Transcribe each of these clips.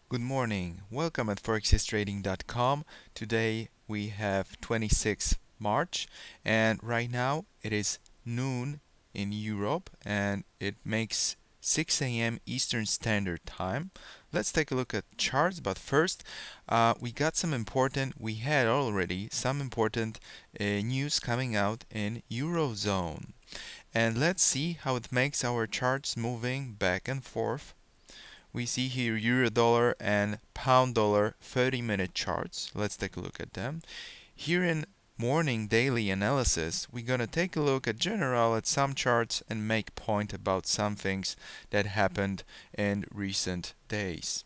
Good morning. Welcome at forexhistrading.com. Today we have 26th March and right now it is noon in Europe and it makes 6 a.m. Eastern Standard Time. Let's take a look at charts, but first we had already some important news coming out in Eurozone. And let's see how it makes our charts moving back and forth. We see here euro dollar and pound dollar 30-minute charts. Let's take a look at them. Here in morning daily analysis, we're going to take a look at general at some charts and make point about some things that happened in recent days.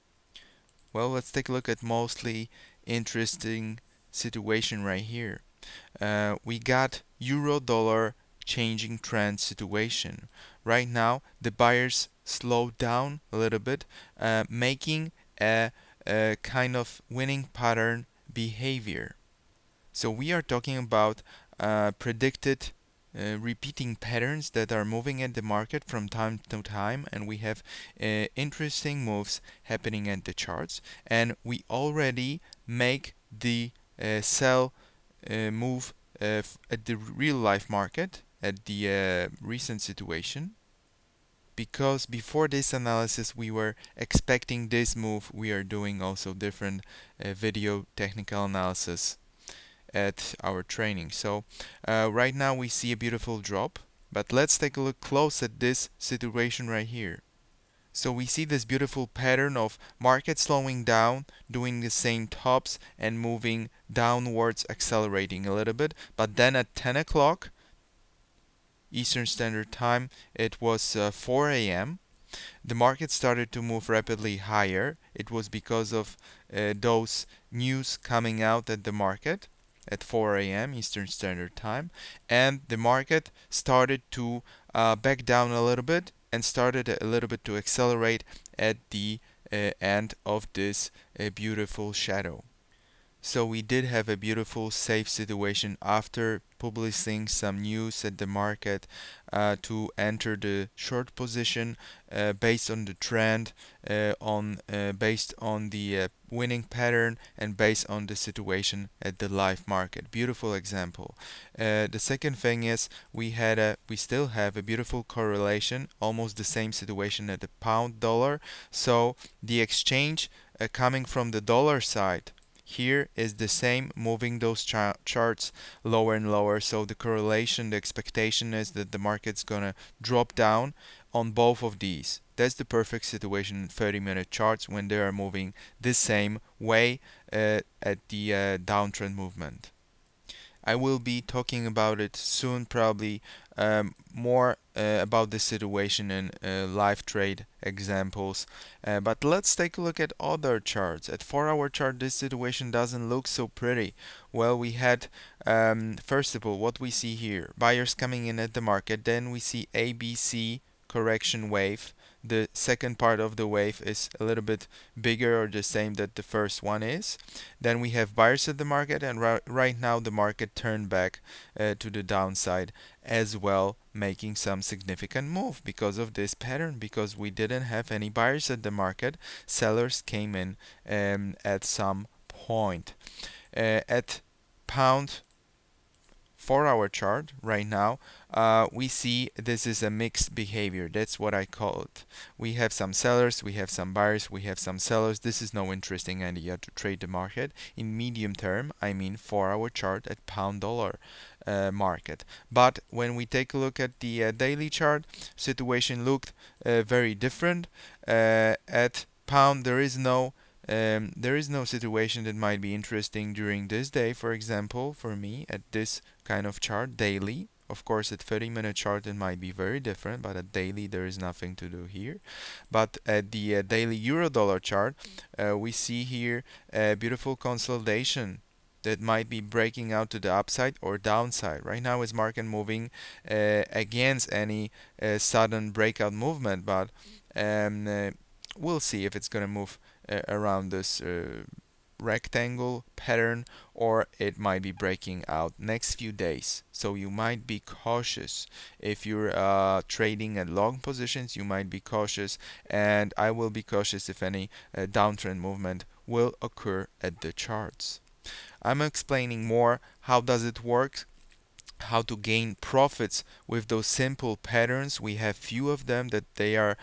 Well, let's take a look at mostly interesting situation right here. We got euro dollar changing trend situation. Right now, the buyers slowed down a little bit, making a kind of winning pattern behavior. So we are talking about predicted repeating patterns that are moving at the market from time to time, and we have interesting moves happening at the charts, and we already make the sell move at the real life market at the recent situation, because before this analysis we were expecting this move. We are doing also different video technical analysis at our training. So right now we see a beautiful drop, but let's take a look close at this situation right here. So we see this beautiful pattern of market slowing down, doing the same tops and moving downwards, accelerating a little bit. But then at 10 o'clock Eastern Standard Time, it was 4 a.m. The market started to move rapidly higher. It was because of those news coming out at the market at 4 a.m. Eastern Standard Time, and the market started to back down a little bit and started a little bit to accelerate at the end of this beautiful shadow. So we did have a beautiful safe situation after publishing some news at the market to enter the short position based on the trend, based on the winning pattern, and based on the situation at the live market. Beautiful example. The second thing is we still have a beautiful correlation, almost the same situation at the pound dollar. So the exchange coming from the dollar side here is the same, moving those charts lower and lower. So the correlation, the expectation is that the market's gonna drop down on both of these. That's the perfect situation in 30-minute charts when they are moving the same way at the downtrend movement. I will be talking about it soon, probably more about this situation in live trade examples. But let's take a look at other charts. At 4-hour chart, this situation doesn't look so pretty. Well, we had, first of all, what we see here, buyers coming in at the market, then we see ABC correction wave. The second part of the wave is a little bit bigger or the same that the first one is. Then we have buyers at the market, and right now the market turned back to the downside as well, making some significant move because of this pattern. Because we didn't have any buyers at the market, sellers came in at some point. At pound 4-hour chart right now, we see this is a mixed behavior. That's what I call it. We have some sellers, we have some buyers, we have some sellers. This is no interesting idea to trade the market in medium term. I mean 4-hour chart at pound dollar market. But when we take a look at the daily chart, situation looked very different. At pound, there is no situation that might be interesting during this day, for example, for me at this kind of chart daily. Of course, at 30-minute chart it might be very different, but at daily there is nothing to do here. But at the daily euro dollar chart, we see here a beautiful consolidation that might be breaking out to the upside or downside. Right now is market moving against any sudden breakout movement, but we'll see if it's going to move around this rectangle pattern, or it might be breaking out next few days. So you might be cautious. If you're trading at long positions, you might be cautious, and I will be cautious if any downtrend movement will occur at the charts. I'm explaining more how does it work, how to gain profits with those simple patterns. We have few of them that they are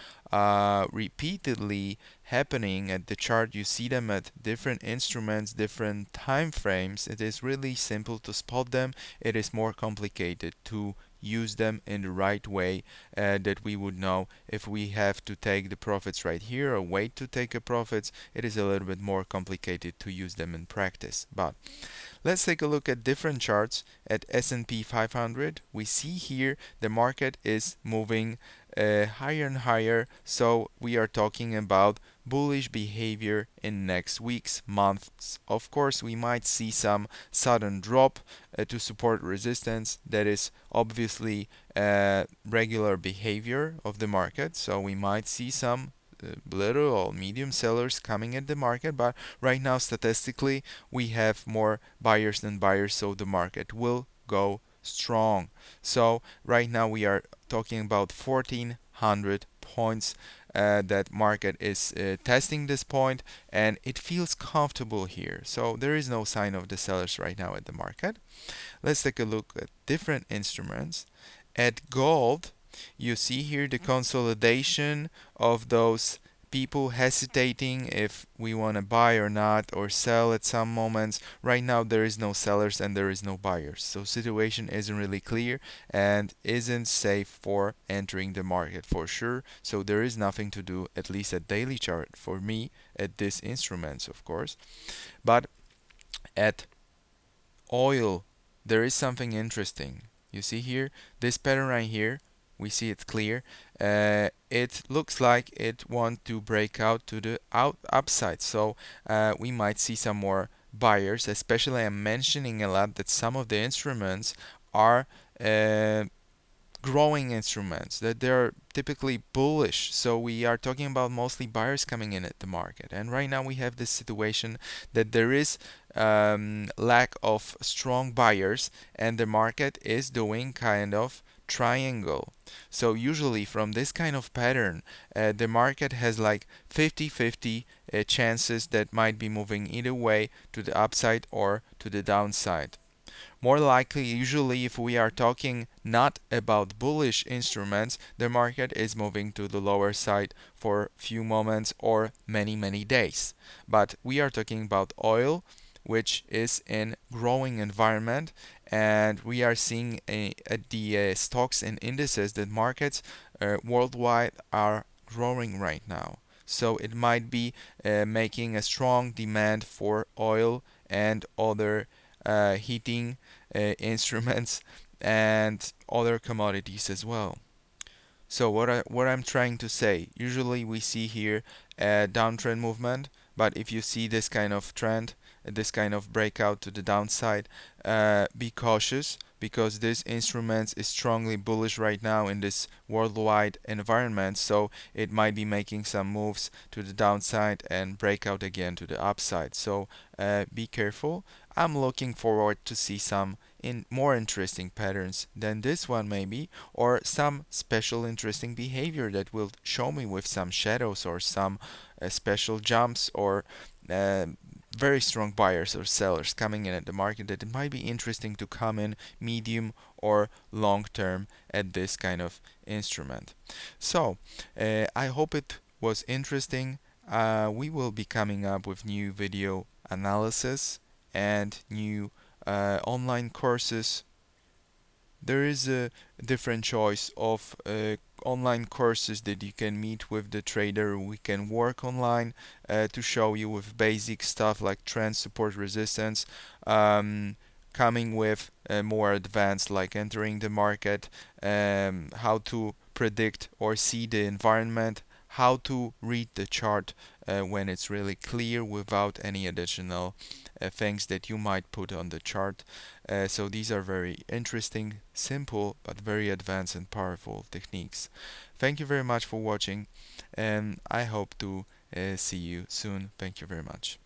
repeatedly happening at the chart. You see them at different instruments, different time frames. It is really simple to spot them. It is more complicated to use them in the right way, that we would know if we have to take the profits right here or wait to take the profits. It is a little bit more complicated to use them in practice. But let's take a look at different charts at S&P 500. We see here the market is moving higher and higher, so we are talking about bullish behavior in next weeks, months. Of course, we might see some sudden drop to support resistance. That is obviously regular behavior of the market, so we might see some little or medium sellers coming at the market, but right now statistically we have more buyers than buyers, so the market will go strong. So right now we are talking about 1400 points. That market is testing this point, and it feels comfortable here, so there is no sign of the sellers right now at the market. Let's take a look at different instruments. At gold, you see here the consolidation of those people hesitating if we want to buy or not, or sell at some moments. Right now there is no sellers and there is no buyers, so situation isn't really clear and isn't safe for entering the market for sure. So there is nothing to do, at least at daily chart for me, at these instruments, of course. But at oil, there is something interesting. You see here, this pattern right here, we see it clear. It looks like it want to break out to the upside, so we might see some more buyers. Especially, I'm mentioning a lot that some of the instruments are growing instruments, that they're typically bullish. So we are talking about mostly buyers coming in at the market. And right now we have this situation that there is lack of strong buyers, and the market is doing kind of triangle. So usually from this kind of pattern, the market has like 50-50 chances that might be moving either way, to the upside or to the downside. More likely, usually, if we are talking not about bullish instruments, the market is moving to the lower side for few moments or many days. But we are talking about oil, which is in growing environment, and we are seeing at the stocks and indices that markets worldwide are growing right now. So it might be making a strong demand for oil and other heating instruments and other commodities as well. So what I'm trying to say, usually we see here a downtrend movement, but if you see this kind of trend, this kind of breakout to the downside, be cautious, because this instrument is strongly bullish right now in this worldwide environment, so it might be making some moves to the downside and break out again to the upside. So be careful. I'm looking forward to see some more interesting patterns than this one maybe, or some special interesting behavior that will show me with some shadows or some special jumps, or very strong buyers or sellers coming in at the market, that it might be interesting to come in medium or long term at this kind of instrument. So I hope it was interesting. We will be coming up with new video analysis and new online courses. There is a different choice of online courses that you can meet with the trader. We can work online to show you with basic stuff like trend, support, resistance, coming with more advanced like entering the market, how to predict or see the environment, how to read the chart when it's really clear without any additional things that you might put on the chart. So these are very interesting, simple, but very advanced and powerful techniques. Thank you very much for watching, and I hope to see you soon. Thank you very much.